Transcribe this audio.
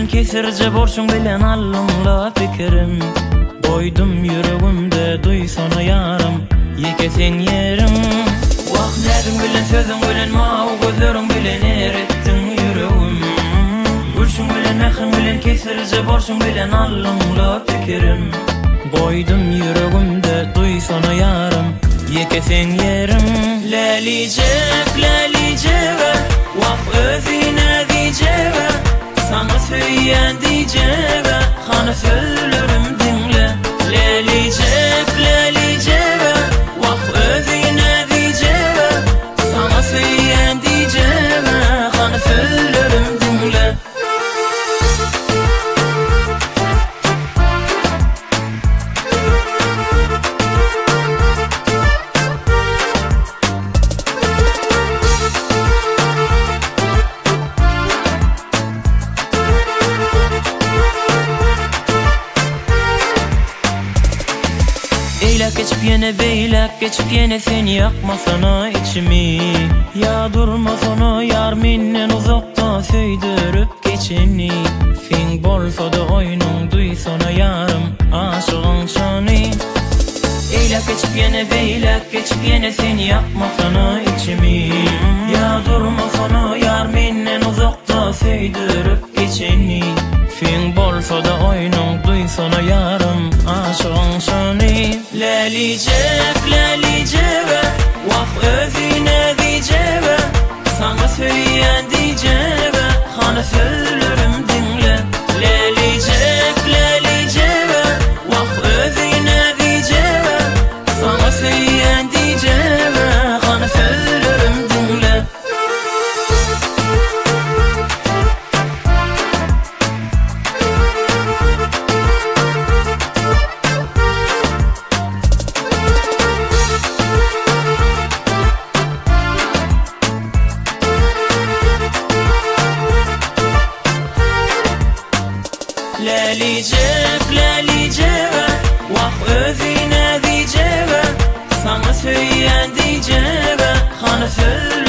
bilen kesirce borçun bilen allımla fikirim. Koydum yüreğimde duysana yarım, yekesen yerim. Vah nedim bilen sözün bilen mağu gözlerin bilen erettin yüreğim. Gülşün bilen mehrin bilen kesirce borçun bilen allımla fikirim. Koydum yüreğimde duysana yarım, yekesen yerim. Lalicebe vah özine diyeceğe, sana söyleyen diyeceğe, hani söylerim dinle. Lalicebe vah özine diyeceğe, sana söyleyen diyeceğe, hani söylerim dinle. Eylak geçip yine beylak geçip yine seni yakmasana içimi. Ya durmasana yar minnen uzakta söydürüp geçeni. Fin bolsa da oyunun duysana yarım aşığın şani. Eylak geçip yine beylak geçip yine seni yakmasana içimi. Ya durmasana yar minnen uzakta söydürüp geçeni. Fin bolsa da oyunun duysana yarım aşığın şani. Lalicebe vah özine diyeceğe, sana söyleyen diyeceğe, hani söylerim dinle. Lalicebe vah özine diyeceğe, sana söyleyen diyeceğe, hani söylerim dinle. Lalicebe vah özine diyeceğe, sana söyleyen diyeceğe, hani söylerim.